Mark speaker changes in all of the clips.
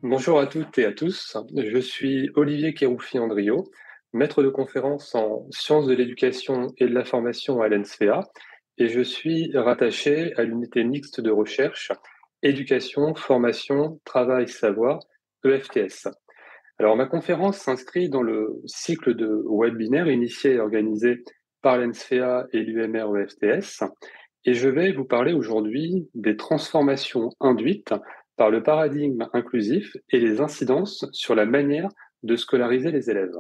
Speaker 1: Bonjour à toutes et à tous, je suis Olivier Kéroufi-Andriot, maître de conférence en sciences de l'éducation et de la formation à l'ENSFEA, et je suis rattaché à l'unité mixte de recherche éducation, formation, travail, savoir, EFTS. Alors ma conférence s'inscrit dans le cycle de webinaires initié et organisé par l'ENSFEA et l'UMR-EFTS, et je vais vous parler aujourd'hui des transformations induites par le paradigme inclusif et les incidences sur la manière de scolariser les élèves.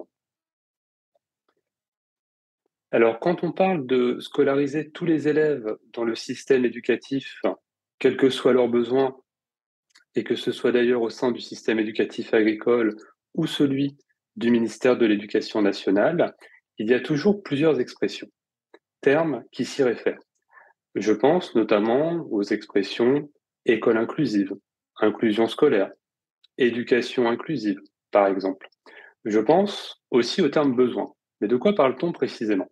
Speaker 1: Alors, quand on parle de scolariser tous les élèves dans le système éducatif, quels que soient leurs besoins, et que ce soit d'ailleurs au sein du système éducatif agricole ou celui du ministère de l'Éducation nationale, il y a toujours plusieurs expressions, termes qui s'y réfèrent. Je pense notamment aux expressions école inclusive, inclusion scolaire, éducation inclusive, par exemple. Je pense aussi au terme besoin. Mais de quoi parle-t-on précisément?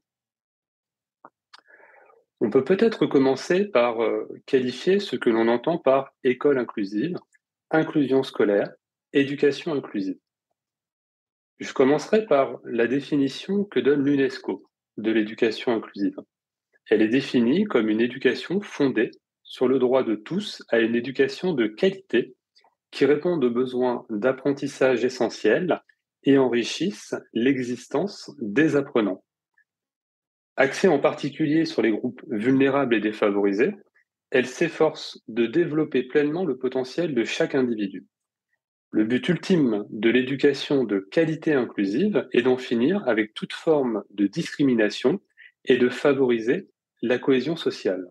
Speaker 1: On peut peut-être commencer par qualifier ce que l'on entend par école inclusive, inclusion scolaire, éducation inclusive. Je commencerai par la définition que donne l'UNESCO de l'éducation inclusive. Elle est définie comme une éducation fondée sur le droit de tous à une éducation de qualité qui répondent aux besoins d'apprentissage essentiels et enrichissent l'existence des apprenants. Axée en particulier sur les groupes vulnérables et défavorisés, elle s'efforce de développer pleinement le potentiel de chaque individu. Le but ultime de l'éducation de qualité inclusive est d'en finir avec toute forme de discrimination et de favoriser la cohésion sociale.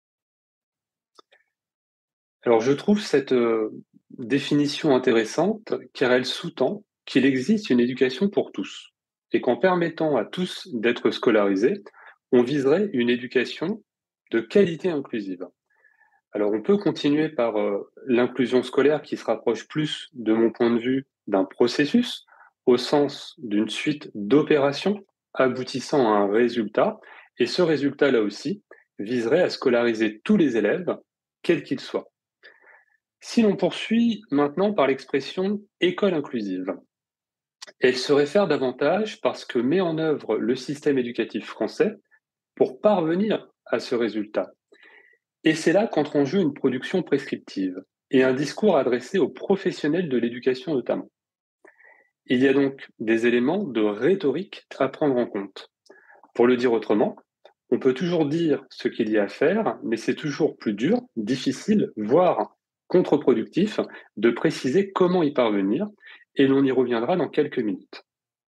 Speaker 1: Alors je trouve cette définition intéressante car elle sous-tend qu'il existe une éducation pour tous et qu'en permettant à tous d'être scolarisés, on viserait une éducation de qualité inclusive. Alors on peut continuer par l'inclusion scolaire qui se rapproche plus, de mon point de vue, d'un processus au sens d'une suite d'opérations aboutissant à un résultat et ce résultat là aussi viserait à scolariser tous les élèves, quels qu'ils soient. Si l'on poursuit maintenant par l'expression école inclusive, elle se réfère davantage parce que met en œuvre le système éducatif français pour parvenir à ce résultat. Et c'est là qu'entre en jeu une production prescriptive et un discours adressé aux professionnels de l'éducation notamment. Il y a donc des éléments de rhétorique à prendre en compte. Pour le dire autrement, on peut toujours dire ce qu'il y a à faire, mais c'est toujours plus dur, difficile, voire contre-productif de préciser comment y parvenir, et l'on y reviendra dans quelques minutes.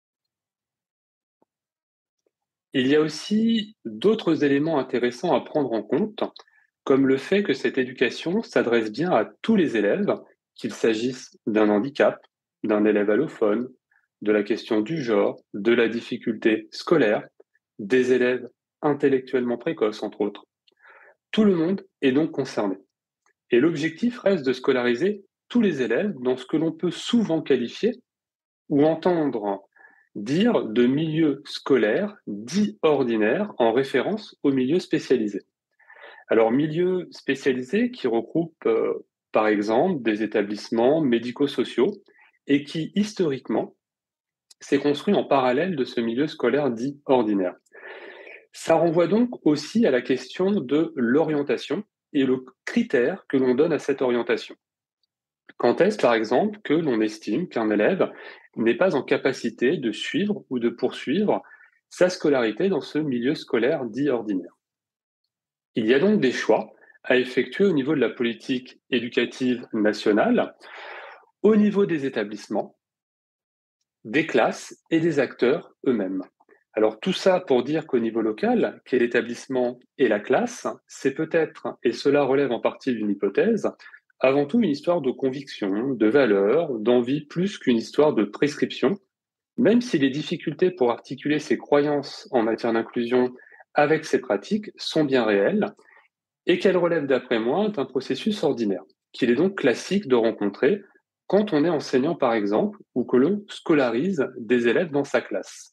Speaker 1: Il y a aussi d'autres éléments intéressants à prendre en compte, comme le fait que cette éducation s'adresse bien à tous les élèves, qu'il s'agisse d'un handicap, d'un élève allophone, de la question du genre, de la difficulté scolaire, des élèves intellectuellement précoces, entre autres. Tout le monde est donc concerné. Et l'objectif reste de scolariser tous les élèves dans ce que l'on peut souvent qualifier ou entendre dire de milieux scolaires dits ordinaires en référence aux milieux spécialisés. Alors, milieux spécialisés qui regroupent, par exemple, des établissements médico-sociaux et qui, historiquement, s'est construit en parallèle de ce milieu scolaire dit ordinaire. Ça renvoie donc aussi à la question de l'orientation et le critère que l'on donne à cette orientation. Quand est-ce, par exemple, que l'on estime qu'un élève n'est pas en capacité de suivre ou de poursuivre sa scolarité dans ce milieu scolaire dit ordinaire? Il y a donc des choix à effectuer au niveau de la politique éducative nationale, au niveau des établissements, des classes et des acteurs eux-mêmes. Alors tout ça pour dire qu'au niveau local, qu'est l'établissement et la classe, c'est peut-être, et cela relève en partie d'une hypothèse, avant tout une histoire de conviction, de valeur, d'envie plus qu'une histoire de prescription, même si les difficultés pour articuler ses croyances en matière d'inclusion avec ses pratiques sont bien réelles, et qu'elles relèvent d'après moi d'un processus ordinaire, qu'il est donc classique de rencontrer quand on est enseignant par exemple, ou que l'on scolarise des élèves dans sa classe.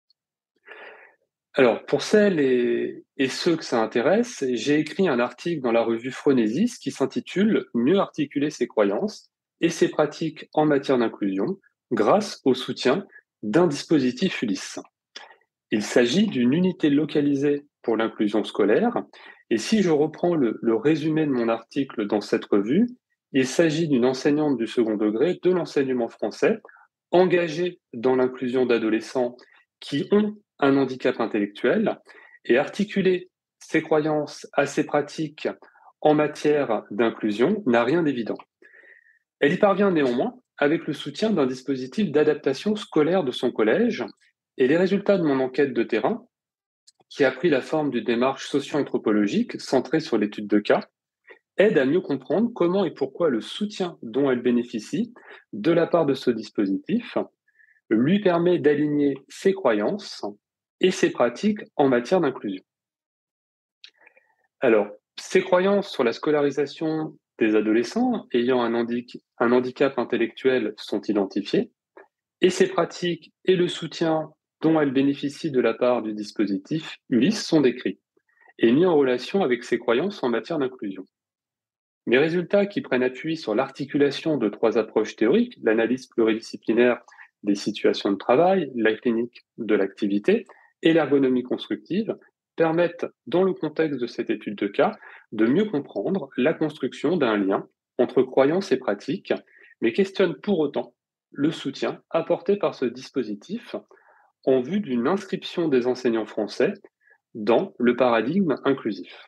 Speaker 1: Alors, pour celles et ceux que ça intéresse, j'ai écrit un article dans la revue Phronésis qui s'intitule Mieux articuler ses croyances et ses pratiques en matière d'inclusion grâce au soutien d'un dispositif Ulysse. Il s'agit d'une unité localisée pour l'inclusion scolaire, et si je reprends le résumé de mon article dans cette revue, il s'agit d'une enseignante du second degré de l'enseignement français engagée dans l'inclusion d'adolescents qui ont un handicap intellectuel et articuler ses croyances à ses pratiques en matière d'inclusion n'a rien d'évident. Elle y parvient néanmoins avec le soutien d'un dispositif d'adaptation scolaire de son collège, et les résultats de mon enquête de terrain, qui a pris la forme d'une démarche socio-anthropologique centrée sur l'étude de cas, aident à mieux comprendre comment et pourquoi le soutien dont elle bénéficie de la part de ce dispositif lui permet d'aligner ses croyances et ses pratiques en matière d'inclusion. Alors, ces croyances sur la scolarisation des adolescents ayant un handicap intellectuel sont identifiées, et ces pratiques et le soutien dont elles bénéficient de la part du dispositif Ulysse sont décrits et mis en relation avec ces croyances en matière d'inclusion. Mes résultats, qui prennent appui sur l'articulation de 3 approches théoriques, l'analyse pluridisciplinaire des situations de travail, la clinique de l'activité et l'ergonomie constructive, permettent, dans le contexte de cette étude de cas, de mieux comprendre la construction d'un lien entre croyances et pratiques, mais questionnent pour autant le soutien apporté par ce dispositif en vue d'une inscription des enseignants français dans le paradigme inclusif.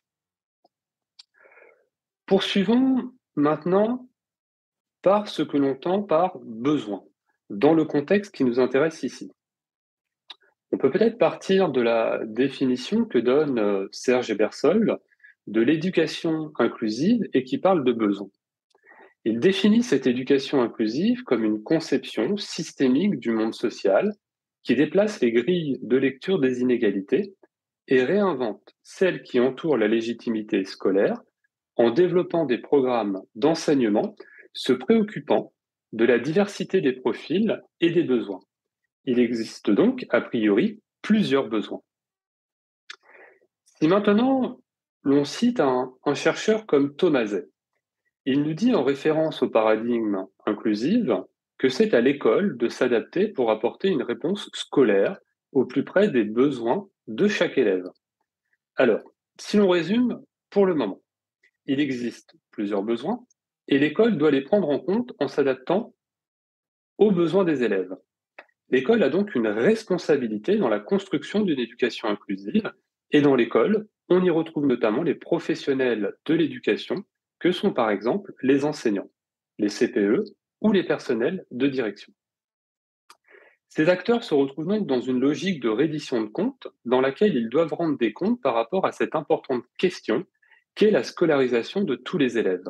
Speaker 1: Poursuivons maintenant par ce que l'on entend par besoin, dans le contexte qui nous intéresse ici. On peut peut-être partir de la définition que donne Serge Ebersol de l'éducation inclusive et qui parle de besoin. Il définit cette éducation inclusive comme une conception systémique du monde social qui déplace les grilles de lecture des inégalités et réinvente celles qui entourent la légitimité scolaire en développant des programmes d'enseignement se préoccupant de la diversité des profils et des besoins. Il existe donc, a priori, plusieurs besoins. Si maintenant l'on cite un chercheur comme Thomaset, il nous dit en référence au paradigme inclusif que c'est à l'école de s'adapter pour apporter une réponse scolaire au plus près des besoins de chaque élève. Alors, si l'on résume, pour le moment, il existe plusieurs besoins et l'école doit les prendre en compte en s'adaptant aux besoins des élèves. L'école a donc une responsabilité dans la construction d'une éducation inclusive et dans l'école, on y retrouve notamment les professionnels de l'éducation que sont par exemple les enseignants, les CPE ou les personnels de direction. Ces acteurs se retrouvent donc dans une logique de reddition de comptes dans laquelle ils doivent rendre des comptes par rapport à cette importante question qu'est la scolarisation de tous les élèves.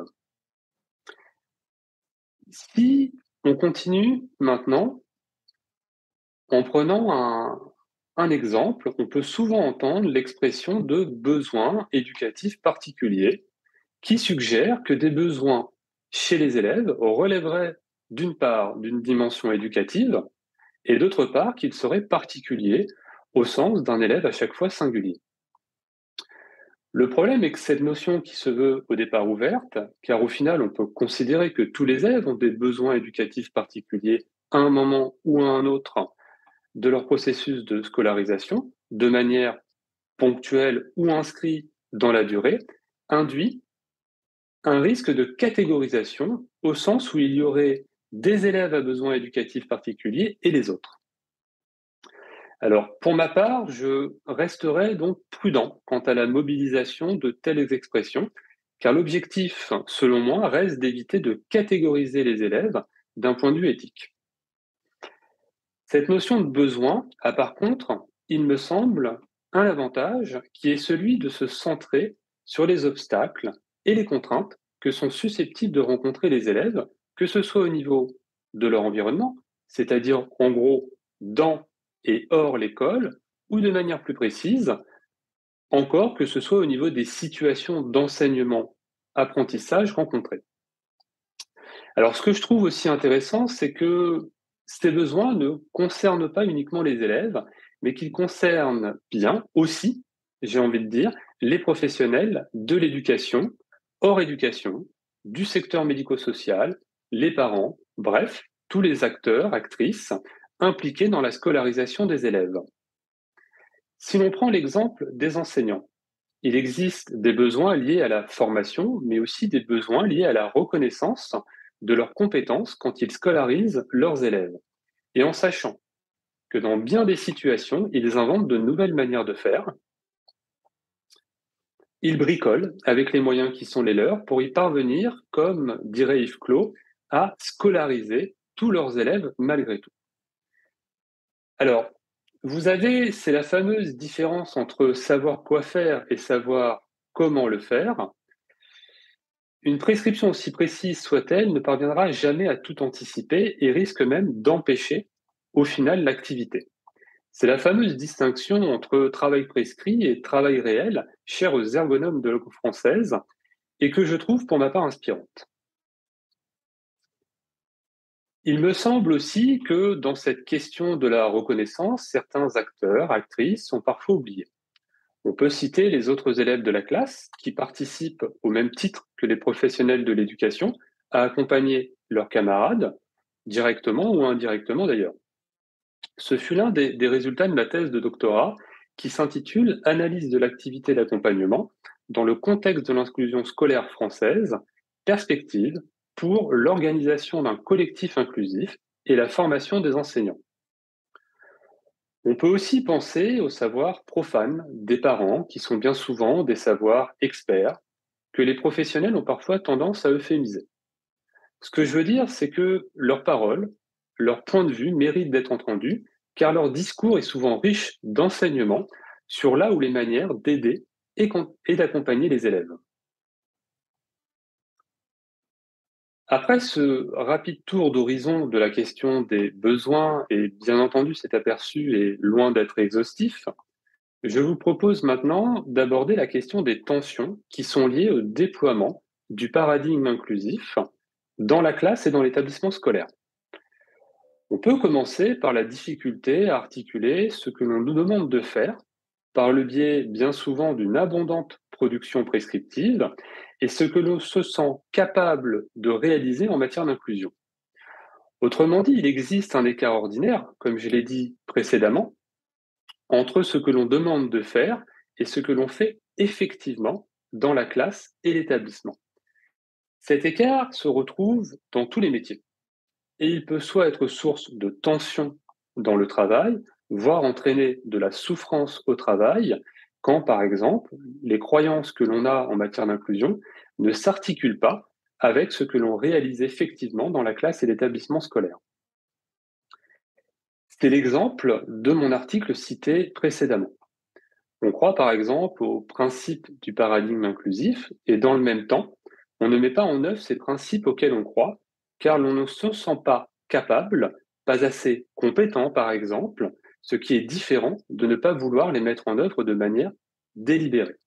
Speaker 1: Si on continue maintenant en prenant un exemple, on peut souvent entendre l'expression de besoins éducatifs particuliers qui suggère que des besoins chez les élèves relèveraient d'une part d'une dimension éducative et d'autre part qu'ils seraient particuliers au sens d'un élève à chaque fois singulier. Le problème est que cette notion qui se veut au départ ouverte, car au final on peut considérer que tous les élèves ont des besoins éducatifs particuliers à un moment ou à un autre de leur processus de scolarisation, de manière ponctuelle ou inscrite dans la durée, induit un risque de catégorisation au sens où il y aurait des élèves à besoins éducatifs particuliers et les autres. Alors, pour ma part, je resterai donc prudent quant à la mobilisation de telles expressions, car l'objectif, selon moi, reste d'éviter de catégoriser les élèves d'un point de vue éthique. Cette notion de besoin a par contre, il me semble, un avantage qui est celui de se centrer sur les obstacles et les contraintes que sont susceptibles de rencontrer les élèves, que ce soit au niveau de leur environnement, c'est-à-dire en gros dans et hors l'école, ou de manière plus précise, encore que ce soit au niveau des situations d'enseignement, apprentissage rencontrées. Alors, ce que je trouve aussi intéressant, c'est que ces besoins ne concernent pas uniquement les élèves, mais qu'ils concernent bien aussi, j'ai envie de dire, les professionnels de l'éducation, hors éducation, du secteur médico-social, les parents, bref, tous les acteurs, actrices impliqués dans la scolarisation des élèves. Si l'on prend l'exemple des enseignants, il existe des besoins liés à la formation, mais aussi des besoins liés à la reconnaissance de leurs compétences quand ils scolarisent leurs élèves. Et en sachant que dans bien des situations, ils inventent de nouvelles manières de faire, ils bricolent avec les moyens qui sont les leurs pour y parvenir, comme dirait Yves Clos, à scolariser tous leurs élèves malgré tout. Alors, c'est la fameuse différence entre savoir quoi faire et savoir comment le faire. Une prescription aussi précise soit-elle ne parviendra jamais à tout anticiper et risque même d'empêcher, au final, l'activité. C'est la fameuse distinction entre travail prescrit et travail réel, chère aux ergonomes de langue française, et que je trouve pour ma part inspirante. Il me semble aussi que dans cette question de la reconnaissance, certains acteurs, actrices sont parfois oubliés. On peut citer les autres élèves de la classe qui participent au même titre que les professionnels de l'éducation à accompagner leurs camarades, directement ou indirectement d'ailleurs. Ce fut l'un des résultats de ma thèse de doctorat qui s'intitule Analyse de l'activité d'accompagnement dans le contexte de l'inclusion scolaire française, perspective pour l'organisation d'un collectif inclusif et la formation des enseignants. On peut aussi penser aux savoirs profanes des parents, qui sont bien souvent des savoirs experts, que les professionnels ont parfois tendance à euphémiser. Ce que je veux dire, c'est que leurs paroles, leur point de vue méritent d'être entendus, car leur discours est souvent riche d'enseignements sur là où les manières d'aider et d'accompagner les élèves. Après ce rapide tour d'horizon de la question des besoins, et bien entendu cet aperçu est loin d'être exhaustif, je vous propose maintenant d'aborder la question des tensions qui sont liées au déploiement du paradigme inclusif dans la classe et dans l'établissement scolaire. On peut commencer par la difficulté à articuler ce que l'on nous demande de faire par le biais bien souvent d'une abondante production prescriptive et ce que l'on se sent capable de réaliser en matière d'inclusion. Autrement dit, il existe un écart ordinaire, comme je l'ai dit précédemment, entre ce que l'on demande de faire et ce que l'on fait effectivement dans la classe et l'établissement. Cet écart se retrouve dans tous les métiers et il peut soit être source de tension dans le travail, voire entraîner de la souffrance au travail, quand par exemple les croyances que l'on a en matière d'inclusion ne s'articulent pas avec ce que l'on réalise effectivement dans la classe et l'établissement scolaire. C'est l'exemple de mon article cité précédemment. On croit par exemple au principe du paradigme inclusif et dans le même temps, on ne met pas en œuvre ces principes auxquels on croit car l'on ne se sent pas capable, pas assez compétent par exemple, ce qui est différent de ne pas vouloir les mettre en œuvre de manière délibérée.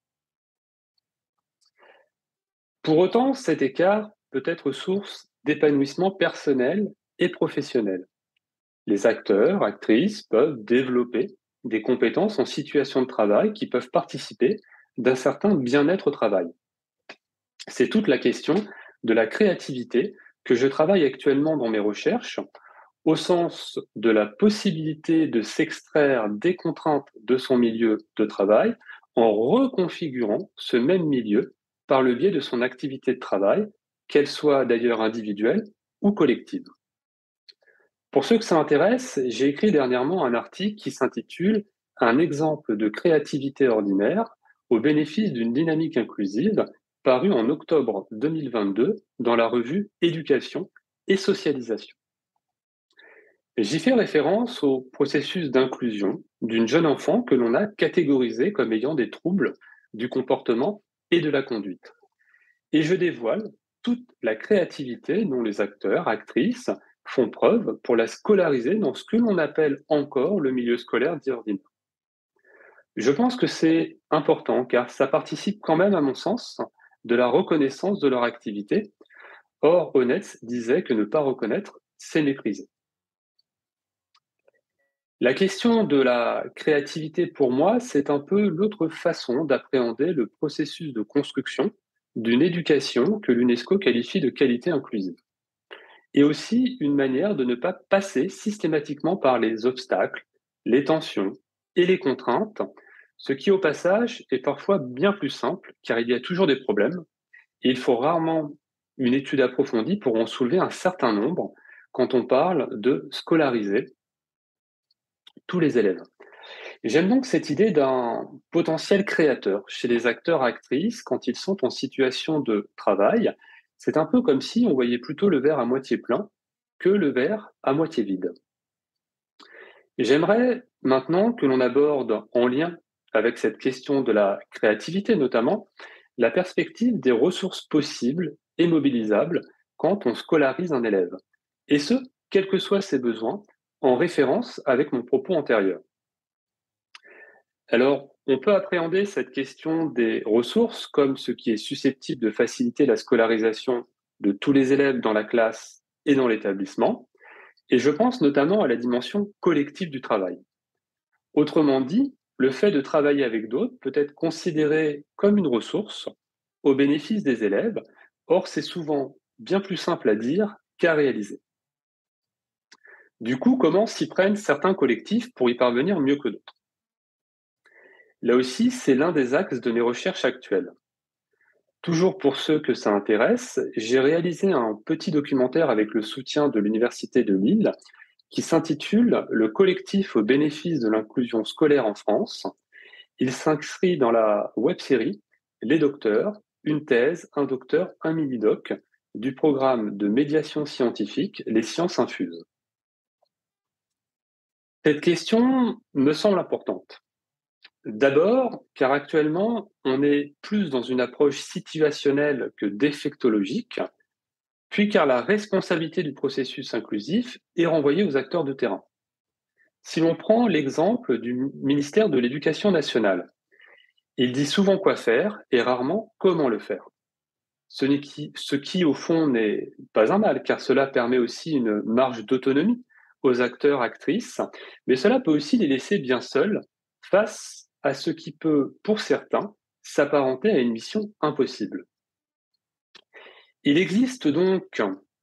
Speaker 1: Pour autant, cet écart peut être source d'épanouissement personnel et professionnel. Les acteurs, actrices peuvent développer des compétences en situation de travail qui peuvent participer d'un certain bien-être au travail. C'est toute la question de la créativité que je travaille actuellement dans mes recherches, au sens de la possibilité de s'extraire des contraintes de son milieu de travail en reconfigurant ce même milieu par le biais de son activité de travail, qu'elle soit d'ailleurs individuelle ou collective. Pour ceux que ça intéresse, j'ai écrit dernièrement un article qui s'intitule Un exemple de créativité ordinaire au bénéfice d'une dynamique inclusive, paru en octobre 2022 dans la revue Éducation et Socialisation. J'y fais référence au processus d'inclusion d'une jeune enfant que l'on a catégorisée comme ayant des troubles du comportement et de la conduite. Et je dévoile toute la créativité dont les acteurs, actrices font preuve pour la scolariser dans ce que l'on appelle encore le milieu scolaire dit ordinaire. Je pense que c'est important car ça participe quand même, à mon sens, de la reconnaissance de leur activité. Or, Honneth disait que ne pas reconnaître, c'est mépriser. La question de la créativité, pour moi, c'est un peu l'autre façon d'appréhender le processus de construction d'une éducation que l'UNESCO qualifie de qualité inclusive. et aussi une manière de ne pas passer systématiquement par les obstacles, les tensions et les contraintes, ce qui au passage est parfois bien plus simple car il y a toujours des problèmes et il faut rarement une étude approfondie pour en soulever un certain nombre quand on parle de scolariser tous les élèves. J'aime donc cette idée d'un potentiel créateur chez les acteurs-actrices quand ils sont en situation de travail. C'est un peu comme si on voyait plutôt le verre à moitié plein que le verre à moitié vide. J'aimerais maintenant que l'on aborde, en lien avec cette question de la créativité notamment, la perspective des ressources possibles et mobilisables quand on scolarise un élève. Et ce, quels que soient ses besoins, en référence avec mon propos antérieur. Alors, on peut appréhender cette question des ressources comme ce qui est susceptible de faciliter la scolarisation de tous les élèves dans la classe et dans l'établissement, et je pense notamment à la dimension collective du travail. Autrement dit, le fait de travailler avec d'autres peut être considéré comme une ressource au bénéfice des élèves, or c'est souvent bien plus simple à dire qu'à réaliser. Du coup, comment s'y prennent certains collectifs pour y parvenir mieux que d'autres? Là aussi, c'est l'un des axes de mes recherches actuelles. Toujours pour ceux que ça intéresse, j'ai réalisé un petit documentaire avec le soutien de l'Université de Lille qui s'intitule Le collectif au bénéfice de l'inclusion scolaire en France. Il s'inscrit dans la web-série Les docteurs, une thèse, un docteur, un mini-doc du programme de médiation scientifique Les sciences infuses. Cette question me semble importante. D'abord, car actuellement, on est plus dans une approche situationnelle que défectologique, puis car la responsabilité du processus inclusif est renvoyée aux acteurs de terrain. Si l'on prend l'exemple du ministère de l'Éducation nationale, il dit souvent quoi faire et rarement comment le faire. Ce qui, au fond, n'est pas un mal, car cela permet aussi une marge d'autonomie aux acteurs, actrices, mais cela peut aussi les laisser bien seuls face à ce qui peut, pour certains, s'apparenter à une mission impossible. Il existe donc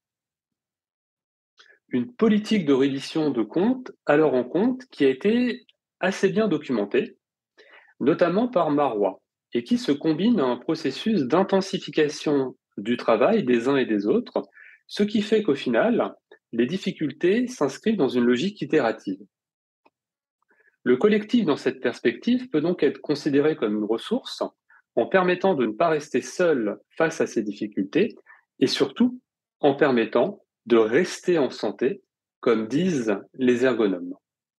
Speaker 1: une politique de reddition de comptes à leur encontre qui a été assez bien documentée, notamment par Marois, et qui se combine à un processus d'intensification du travail des uns et des autres, ce qui fait qu'au final, les difficultés s'inscrivent dans une logique itérative. Le collectif, dans cette perspective, peut donc être considéré comme une ressource en permettant de ne pas rester seul face à ces difficultés et surtout en permettant de rester en santé, comme disent les ergonomes.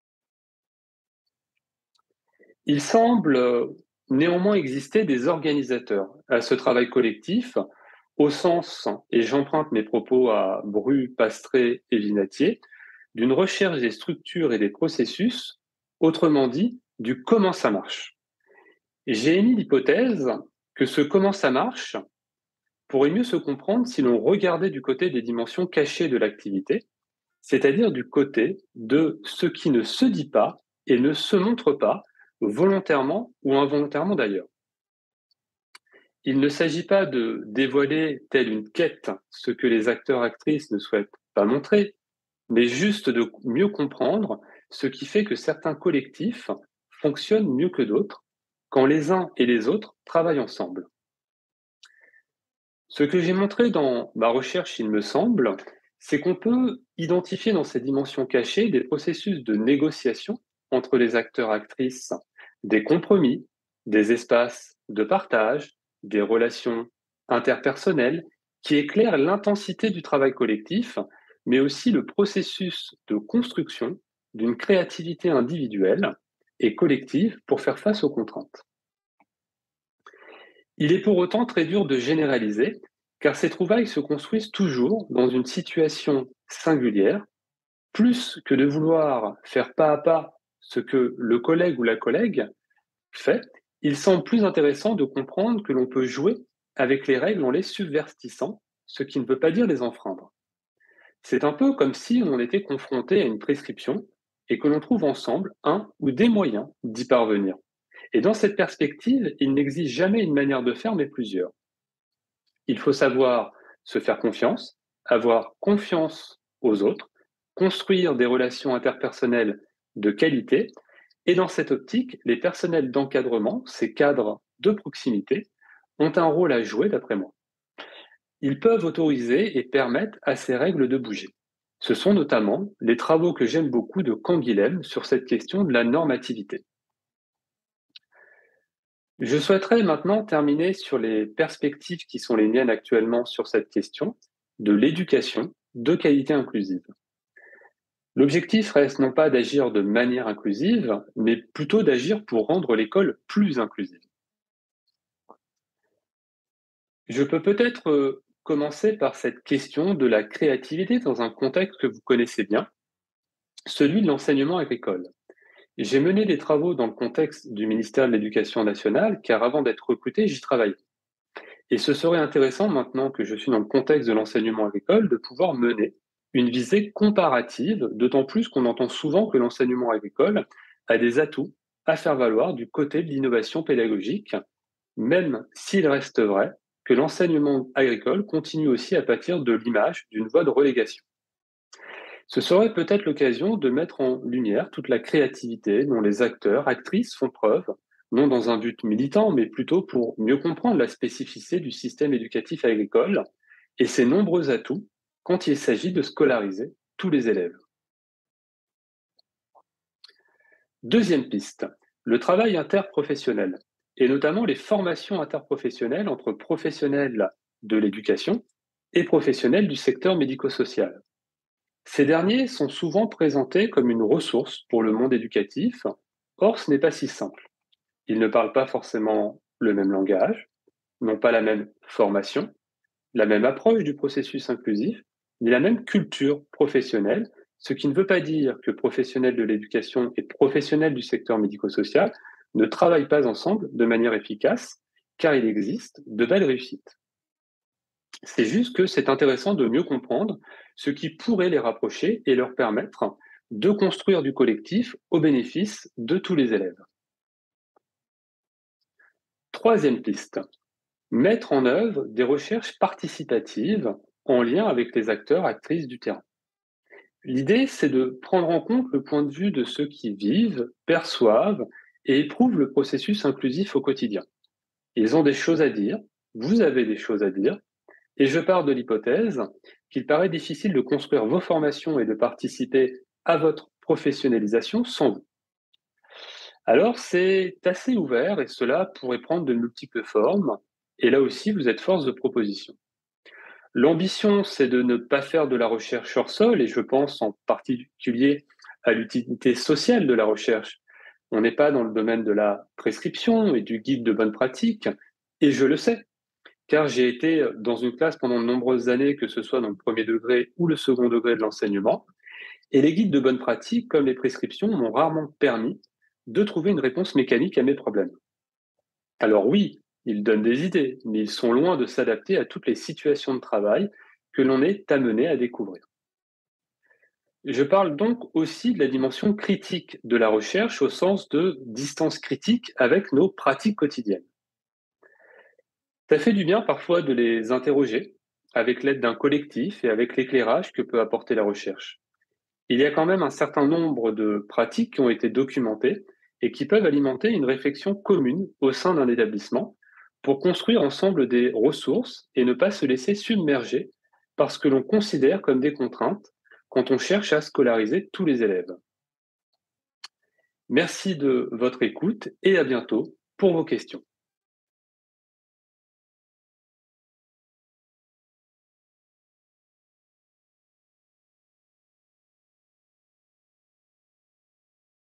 Speaker 1: Il semble néanmoins exister des organisateurs à ce travail collectif, au sens, et j'emprunte mes propos à Bru, Pastré et Vinatier, d'une recherche des structures et des processus, autrement dit, du comment ça marche. J'ai émis l'hypothèse que ce comment ça marche pourrait mieux se comprendre si l'on regardait du côté des dimensions cachées de l'activité, c'est-à-dire du côté de ce qui ne se dit pas et ne se montre pas, volontairement ou involontairement d'ailleurs. Il ne s'agit pas de dévoiler telle une quête ce que les acteurs-actrices ne souhaitent pas montrer, mais juste de mieux comprendre ce qui fait que certains collectifs fonctionnent mieux que d'autres quand les uns et les autres travaillent ensemble. Ce que j'ai montré dans ma recherche, il me semble, c'est qu'on peut identifier dans ces dimensions cachées des processus de négociation entre les acteurs-actrices, des compromis, des espaces de partage, des relations interpersonnelles qui éclairent l'intensité du travail collectif, mais aussi le processus de construction d'une créativité individuelle et collective pour faire face aux contraintes. Il est pour autant très dur de généraliser, car ces trouvailles se construisent toujours dans une situation singulière, plus que de vouloir faire pas à pas ce que le collègue ou la collègue fait, il semble plus intéressant de comprendre que l'on peut jouer avec les règles en les subvertissant, ce qui ne veut pas dire les enfreindre. C'est un peu comme si on était confronté à une prescription et que l'on trouve ensemble un ou des moyens d'y parvenir. Et dans cette perspective, il n'existe jamais une manière de faire, mais plusieurs. Il faut savoir se faire confiance, avoir confiance aux autres, construire des relations interpersonnelles de qualité. Et dans cette optique, les personnels d'encadrement, ces cadres de proximité, ont un rôle à jouer d'après moi. Ils peuvent autoriser et permettre à ces règles de bouger. Ce sont notamment les travaux que j'aime beaucoup de Canguilhem sur cette question de la normativité. Je souhaiterais maintenant terminer sur les perspectives qui sont les miennes actuellement sur cette question de l'éducation de qualité inclusive. L'objectif reste non pas d'agir de manière inclusive, mais plutôt d'agir pour rendre l'école plus inclusive. Je peux peut-être commencer par cette question de la créativité dans un contexte que vous connaissez bien, celui de l'enseignement agricole. J'ai mené des travaux dans le contexte du ministère de l'Éducation nationale, car avant d'être recruté, j'y travaillais. Et ce serait intéressant, maintenant que je suis dans le contexte de l'enseignement agricole, de pouvoir mener une visée comparative, d'autant plus qu'on entend souvent que l'enseignement agricole a des atouts à faire valoir du côté de l'innovation pédagogique, même s'il reste vrai que l'enseignement agricole continue aussi à pâtir de l'image d'une voie de relégation. Ce serait peut-être l'occasion de mettre en lumière toute la créativité dont les acteurs, actrices font preuve, non dans un but militant, mais plutôt pour mieux comprendre la spécificité du système éducatif agricole et ses nombreux atouts quand il s'agit de scolariser tous les élèves. Deuxième piste, le travail interprofessionnel, et notamment les formations interprofessionnelles entre professionnels de l'éducation et professionnels du secteur médico-social. Ces derniers sont souvent présentés comme une ressource pour le monde éducatif, or ce n'est pas si simple. Ils ne parlent pas forcément le même langage, n'ont pas la même formation, la même approche du processus inclusif, ni la même culture professionnelle, ce qui ne veut pas dire que professionnels de l'éducation et professionnels du secteur médico-social ne travaillent pas ensemble de manière efficace, car il existe de belles réussites. C'est juste que c'est intéressant de mieux comprendre ce qui pourrait les rapprocher et leur permettre de construire du collectif au bénéfice de tous les élèves. Troisième piste, mettre en œuvre des recherches participatives en lien avec les acteurs, actrices du terrain. L'idée, c'est de prendre en compte le point de vue de ceux qui vivent, perçoivent et éprouvent le processus inclusif au quotidien. Ils ont des choses à dire, vous avez des choses à dire, et je pars de l'hypothèse qu'il paraît difficile de construire vos formations et de participer à votre professionnalisation sans vous. Alors, c'est assez ouvert et cela pourrait prendre de multiples formes. Et là aussi, vous êtes force de proposition. L'ambition, c'est de ne pas faire de la recherche hors sol, et je pense en particulier à l'utilité sociale de la recherche. On n'est pas dans le domaine de la prescription et du guide de bonne pratique, et je le sais, car j'ai été dans une classe pendant de nombreuses années, que ce soit dans le premier degré ou le second degré de l'enseignement, et les guides de bonne pratique, comme les prescriptions, m'ont rarement permis de trouver une réponse mécanique à mes problèmes. Alors oui, ils donnent des idées, mais ils sont loin de s'adapter à toutes les situations de travail que l'on est amené à découvrir. Je parle donc aussi de la dimension critique de la recherche au sens de distance critique avec nos pratiques quotidiennes. Ça fait du bien parfois de les interroger avec l'aide d'un collectif et avec l'éclairage que peut apporter la recherche. Il y a quand même un certain nombre de pratiques qui ont été documentées et qui peuvent alimenter une réflexion commune au sein d'un établissement pour construire ensemble des ressources et ne pas se laisser submerger par ce que l'on considère comme des contraintes quand on cherche à scolariser tous les élèves. Merci de votre écoute et à bientôt pour vos questions.